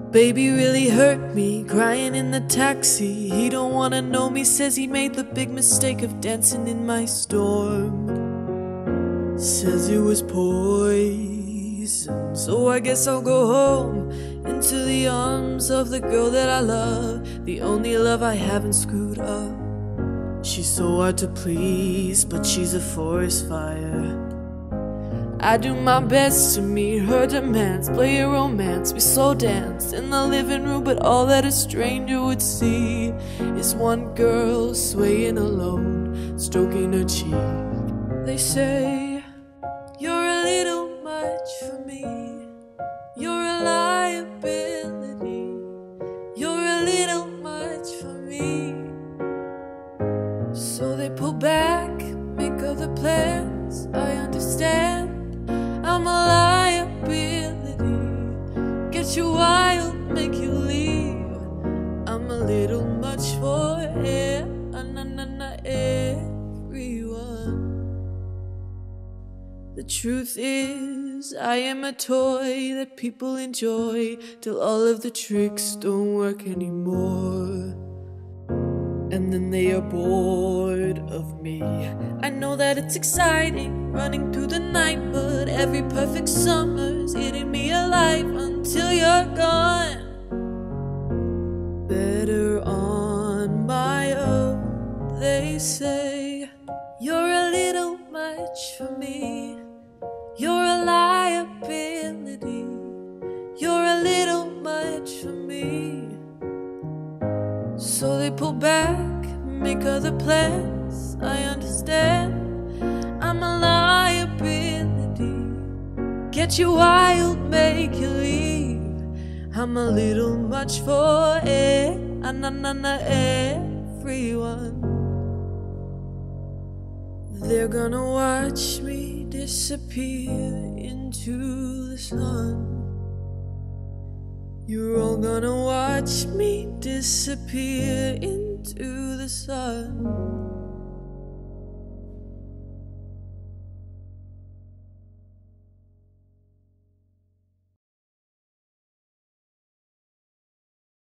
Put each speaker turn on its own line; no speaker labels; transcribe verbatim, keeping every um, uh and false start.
Baby really hurt me, crying in the taxi. He don't wanna know me, says he made the big mistake of dancing in my storm. Says it was poison, so I guess I'll go home, into the arms of the girl that I love, the only love I haven't screwed up. She's so hard to please, but she's a forest fire. I do my best to meet her demands, play a romance, we slow dance in the living room, but all that a stranger would see is one girl swaying alone, stroking her cheek. They say, you're a little much for me, you're a liability, you're a little much for me. So they pull back, make other plans, I understand. I'm a liability, get you wild, make you leave. I'm a little much for eh, uh, na, na, na, everyone. The truth is, I am a toy that people enjoy till all of the tricks don't work anymore. And then they are bored of me. I know that it's exciting, running through the night, but every perfect summer's eating me alive until you're gone. Better on my own, they say. You're a little much for me, you're a liability, you're a little much for me. So they pull back, make other plans, I understand. I'm a liability, get you wild, make you leave. I'm a little much for eh, ah, na, na, na, everyone. They're gonna watch me disappear into the sun. You're all gonna watch me disappear into the sun.